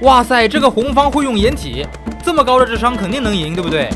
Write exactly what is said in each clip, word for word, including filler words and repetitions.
哇塞，这个红方会用掩体，这么高的智商肯定能赢，对不对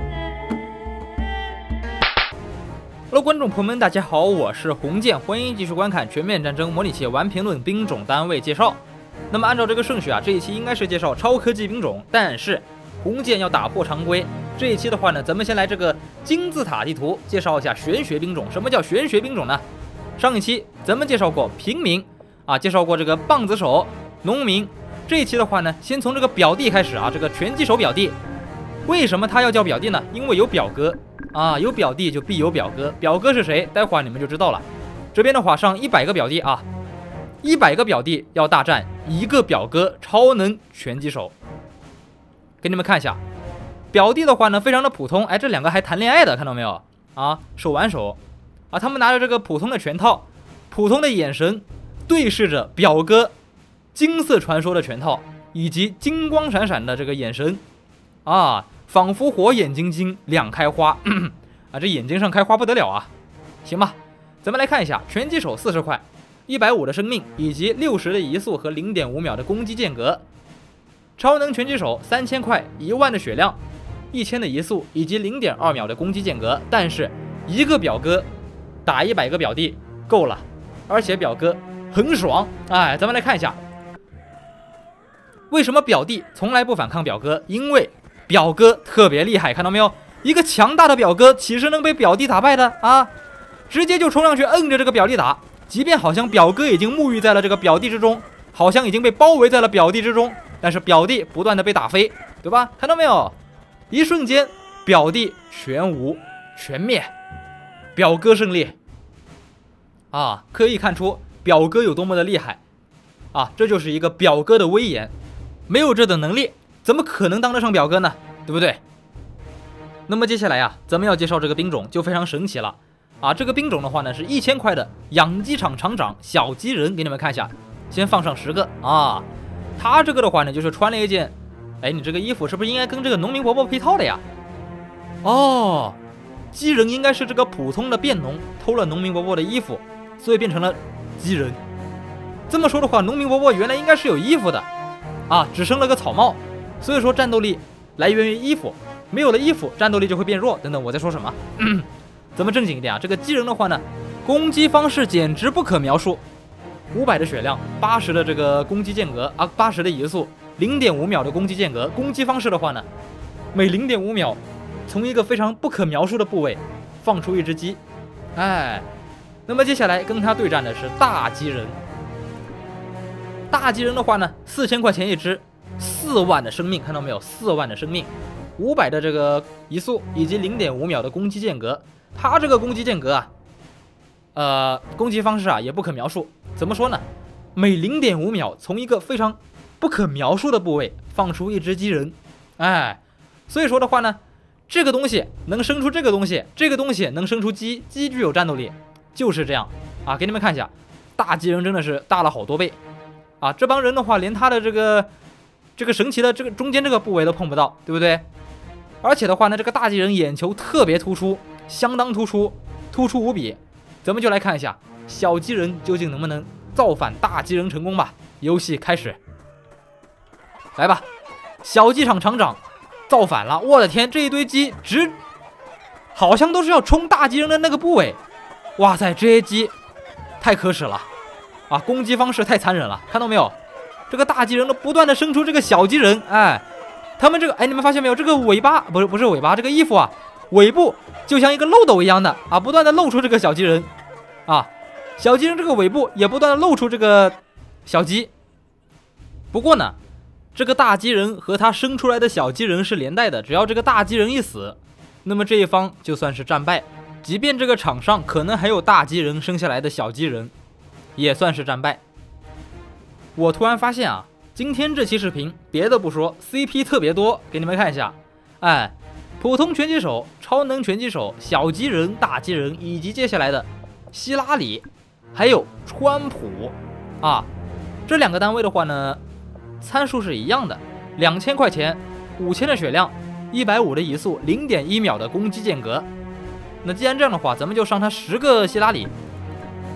？Hello， 观众朋友们，大家好，我是红剑，欢迎继续观看《全面战争模拟器》玩评论兵种单位介绍。那么按照这个顺序啊，这一期应该是介绍超科技兵种，但是红剑要打破常规。这一期的话呢，咱们先来这个金字塔地图，介绍一下玄学兵种。什么叫玄学兵种呢？上一期咱们介绍过平民啊，介绍过这个棒子手、农民。这一期的话呢，先从这个表弟开始啊，这个拳击手表弟。为什么他要叫表弟呢？因为有表哥啊，有表弟就必有表哥。表哥是谁？待会儿你们就知道了。这边的话上一百个表弟啊，一百个表弟要大战一个表哥超能拳击手。给你们看一下。表弟的话呢，非常的普通，哎，这两个还谈恋爱的，看到没有啊？手挽手啊，他们拿着这个普通的拳套，普通的眼神，对视着表哥金色传说的拳套，以及金光闪闪的这个眼神啊，仿佛火眼金睛两开花咳咳啊，这眼睛上开花不得了啊！行吧，咱们来看一下，拳击手四十块，一百五的生命，以及六十的移速和零点五秒的攻击间隔。超能拳击手三千块，一万的血量。一千的移速以及零点二秒的攻击间隔，但是一个表哥打一百个表弟够了，而且表哥很爽。哎，咱们来看一下，为什么表弟从来不反抗表哥？因为表哥特别厉害，看到没有？一个强大的表哥岂是能被表弟打败的啊？直接就冲上去摁着这个表弟打，即便好像表哥已经沐浴在了这个表弟之中，好像已经被包围在了表弟之中，但是表弟不断的被打飞，对吧？看到没有？一瞬间，表弟全无全灭，表哥胜利啊！可以看出表哥有多么的厉害啊！这就是一个表哥的威严，没有这等能力，怎么可能当得上表哥呢？对不对？那么接下来啊，咱们要介绍这个兵种就非常神奇了啊！这个兵种的话呢，是一千块的养鸡场厂长小鸡人，给你们看一下，先放上十个啊！他这个的话呢，就是穿了一件。哎，你这个衣服是不是应该跟这个农民伯伯配套的呀？哦，鸡人应该是这个普通的佃农偷了农民伯伯的衣服，所以变成了鸡人。这么说的话，农民伯伯原来应该是有衣服的啊，只生了个草帽，所以说战斗力来源于衣服，没有了衣服，战斗力就会变弱。等等，我在说什么？嗯、咱们正经一点啊，这个鸡人的话呢，攻击方式简直不可描述，五百的血量，八十的这个攻击间隔啊，八十的移速。零点五秒的攻击间隔，攻击方式的话呢，每零点五秒从一个非常不可描述的部位放出一只鸡，哎，那么接下来跟他对战的是大鸡人。大鸡人的话呢，四千块钱一只，四万的生命，看到没有？四万的生命，五百的这个移速以及零点五秒的攻击间隔。他这个攻击间隔啊，呃，攻击方式啊也不可描述。怎么说呢？每零点五秒从一个非常不可描述的部位放出一只鸡人，哎，所以说的话呢，这个东西能生出这个东西，这个东西能生出鸡，鸡具有战斗力，就是这样啊！给你们看一下，大鸡人真的是大了好多倍啊！这帮人的话，连他的这个这个神奇的这个中间这个部位都碰不到，对不对？而且的话呢，这个大鸡人眼球特别突出，相当突出，突出无比。咱们就来看一下小鸡人究竟能不能造反大鸡人成功吧。游戏开始。来吧，小鸡场厂长造反了！我的天，这一堆鸡直，好像都是要冲大鸡人的那个部位。哇塞，这些鸡太可耻了啊！攻击方式太残忍了，看到没有？这个大鸡人都不断的生出这个小鸡人，哎，他们这个，哎，你们发现没有？这个尾巴不是不是尾巴，这个衣服啊，尾部就像一个漏斗一样的啊，不断的露出这个小鸡人啊，小鸡人这个尾部也不断的露出这个小鸡。不过呢，这个大鸡人和他生出来的小鸡人是连带的，只要这个大鸡人一死，那么这一方就算是战败，即便这个场上可能还有大鸡人生下来的小鸡人，也算是战败。我突然发现啊，今天这期视频别的不说 ，C P 特别多，给你们看一下，哎，普通拳击手、超能拳击手、小鸡人、大鸡人，以及接下来的希拉里，还有川普啊，这两个单位的话呢，参数是一样的，两千块钱，五千的血量，一百五的移速，零点一秒的攻击间隔。那既然这样的话，咱们就上他十个希拉里，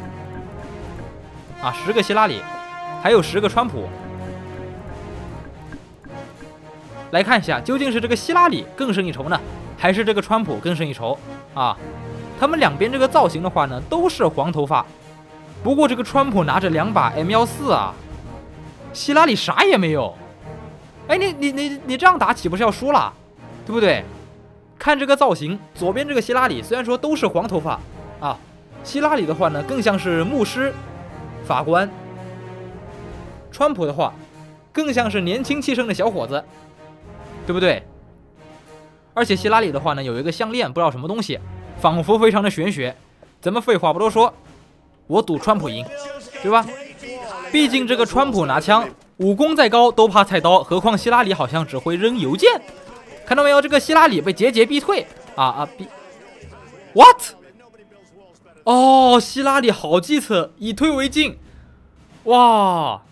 啊，十个希拉里，还有十个川普。 来看一下，究竟是这个希拉里更胜一筹呢，还是这个川普更胜一筹啊？他们两边这个造型的话呢，都是黄头发，不过这个川普拿着两把 M 十四啊，希拉里啥也没有。哎，你你你你这样打岂不是要输了，对不对？看这个造型，左边这个希拉里虽然说都是黄头发啊，希拉里的话呢更像是牧师、法官，川普的话更像是年轻气盛的小伙子，对不对？而且希拉里的话呢有一个项链，不知道什么东西，仿佛非常的玄学。咱们废话不多说，我赌川普赢，对吧？毕竟这个川普拿枪，武功再高都怕菜刀，何况希拉里好像只会扔邮件。看到没有？这个希拉里被节节逼退啊啊逼 ！What？ 哦，希拉里好计策，以退为进。哇，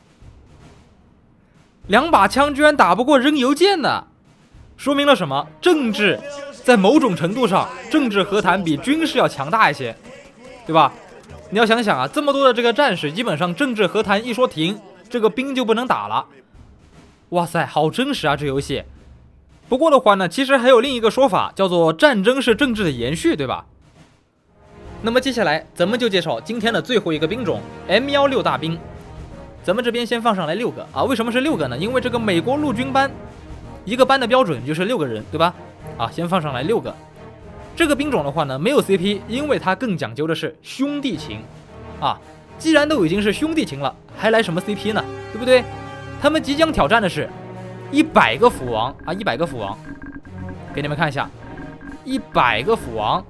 两把枪居然打不过扔邮件呢，说明了什么？政治在某种程度上，政治和谈比军事要强大一些，对吧？你要想想啊，这么多的这个战士，基本上政治和谈一说停，这个兵就不能打了。哇塞，好真实啊，这游戏。不过的话呢，其实还有另一个说法，叫做战争是政治的延续，对吧？那么接下来咱们就介绍今天的最后一个兵种 M 十六 大兵。咱们这边先放上来六个啊，为什么是六个呢？因为这个美国陆军班一个班的标准就是六个人，对吧？啊，先放上来六个。这个兵种的话呢，没有 C P， 因为它更讲究的是兄弟情啊。既然都已经是兄弟情了，还来什么 C P 呢？对不对？他们即将挑战的是一百个斧王啊，一百个斧王，给你们看一下，一百个斧王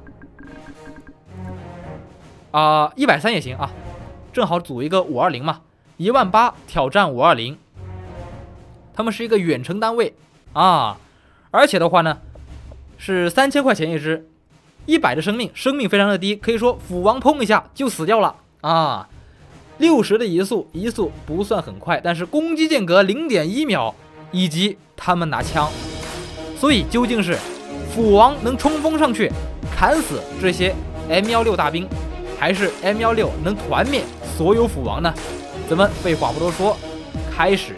啊，一百三也行啊，正好组一个五二零嘛，一万八挑战五二零，他们是一个远程单位啊，而且的话呢是三千块钱一只，一百的生命，生命非常的低，可以说斧王碰一下就死掉了啊。六十的移速，移速不算很快，但是攻击间隔 零点一秒。以及他们拿枪，所以究竟是斧王能冲锋上去砍死这些 M 十六 大兵，还是 M 十六 能团灭所有斧王呢？咱们废话不多说，开始。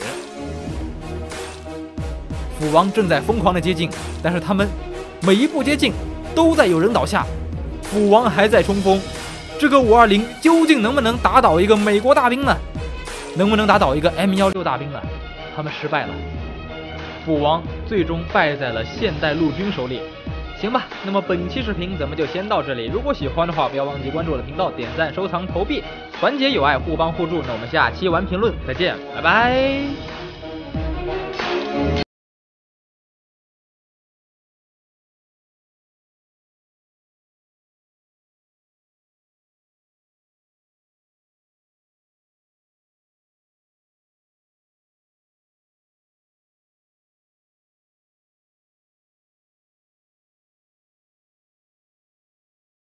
斧王正在疯狂的接近，但是他们每一步接近都在有人倒下，斧王还在冲锋。这个五二零究竟能不能打倒一个美国大兵呢？能不能打倒一个 M 十六 大兵呢？他们失败了，斧王最终败在了现代陆军手里。行吧，那么本期视频咱们就先到这里。如果喜欢的话，不要忘记关注我的频道，点赞、收藏、投币，团结友爱，互帮互助。那我们下期玩评论再见，拜拜。